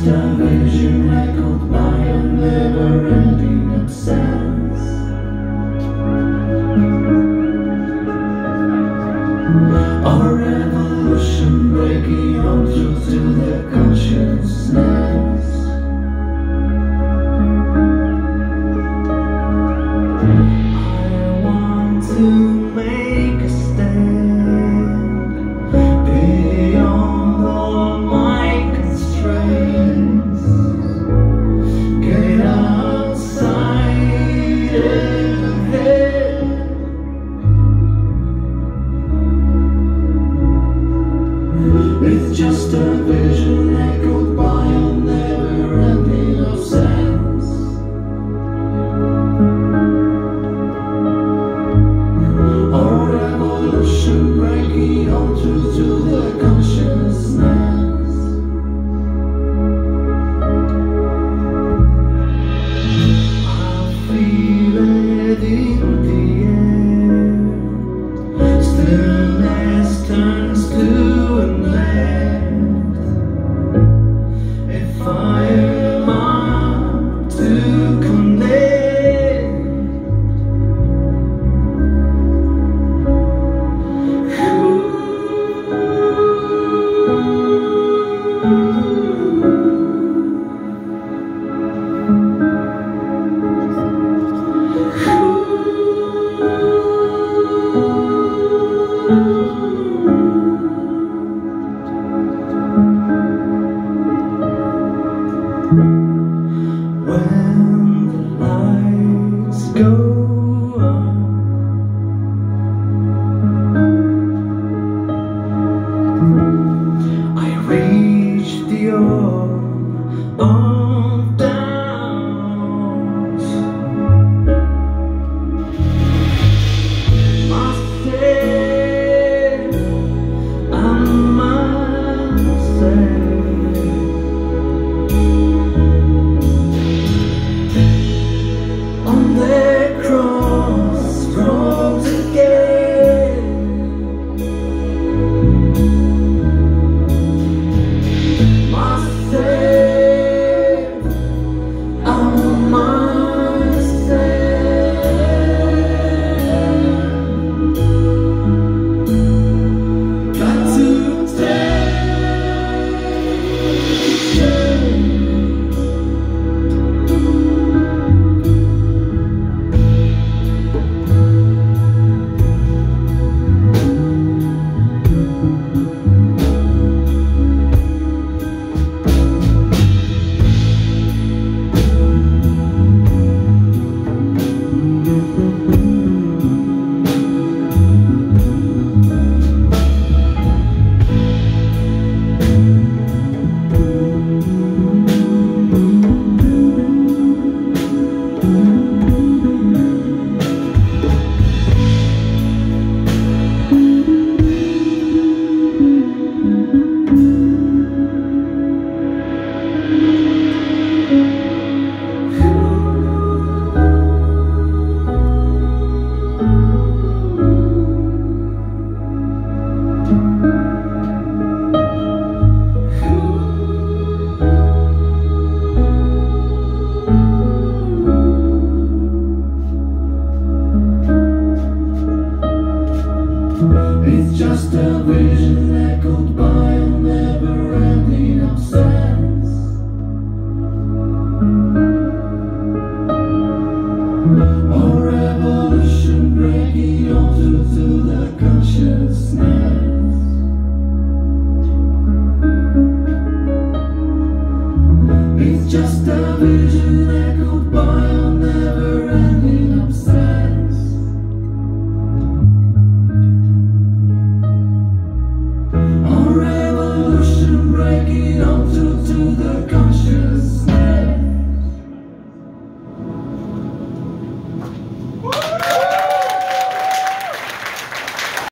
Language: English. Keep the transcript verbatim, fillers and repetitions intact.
a vision echoed by a never-ending absence. A revolution breaking on through to the consciousness. I want to make a stand beyond all my constraints. Get outside and head. It's just a vision echoed by a never-ending absence. A revolution breaking on through to the consciousness. I feel it in the air. Stillness turns to an end. A fire mark to connect. When the lights go on, I reach the orb of doubt. Myself, I'm myself. On the crossroads again, myself, I'm myself. Got to take shame. It's just a vision echoed by a never-ending absence. A revolution breaking on through to the consciousness. It's just a vision echoed